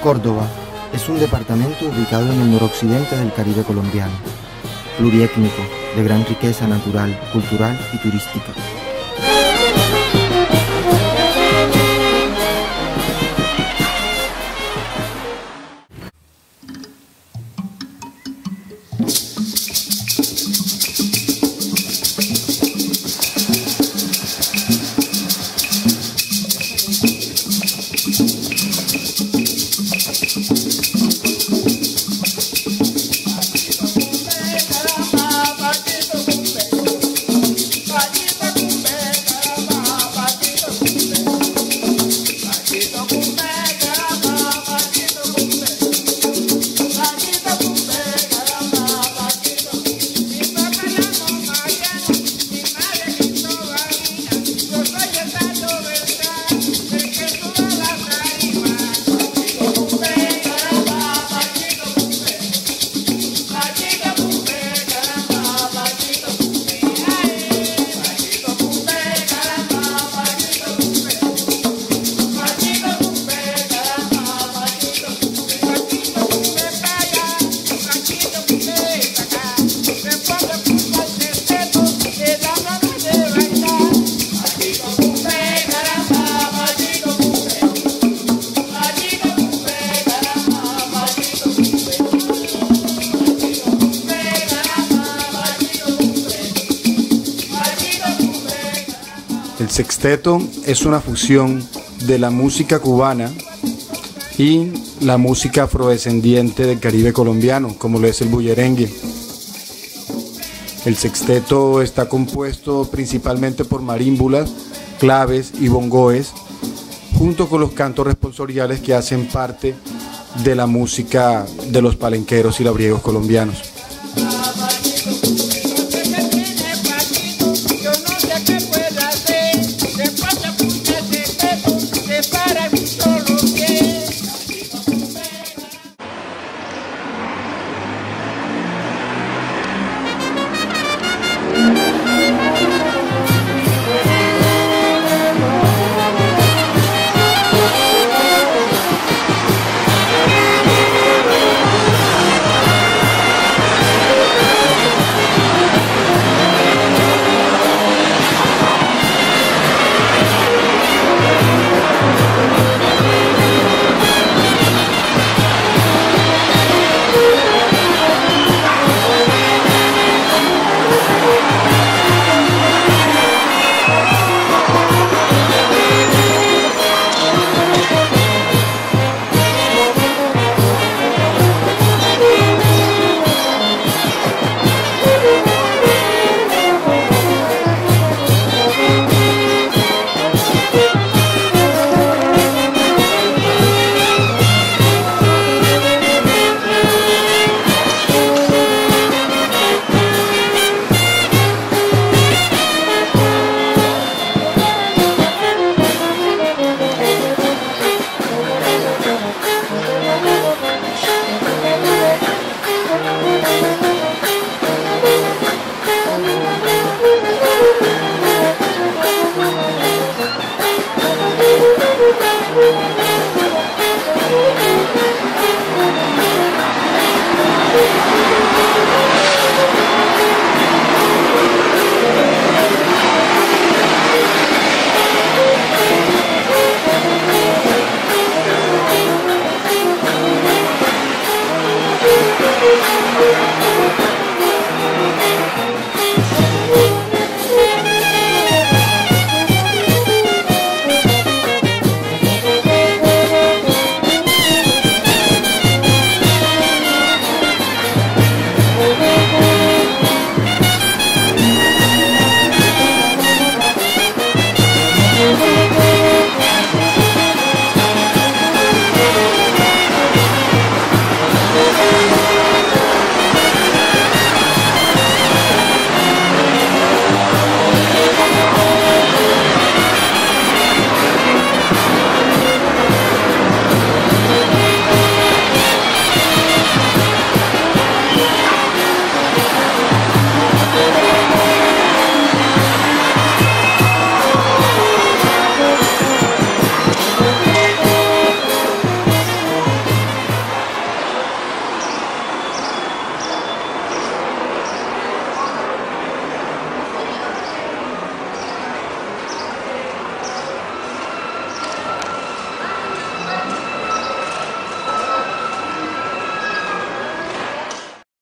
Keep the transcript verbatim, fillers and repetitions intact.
Córdoba es un departamento ubicado en el noroccidente del Caribe colombiano, pluriétnico, de gran riqueza natural, cultural y turística. El sexteto es una fusión de la música cubana y la música afrodescendiente del Caribe colombiano, como lo es el bullerengue. El sexteto está compuesto principalmente por marímbulas, claves y bongoes, junto con los cantos responsoriales que hacen parte de la música de los palenqueros y labriegos colombianos. Thank you.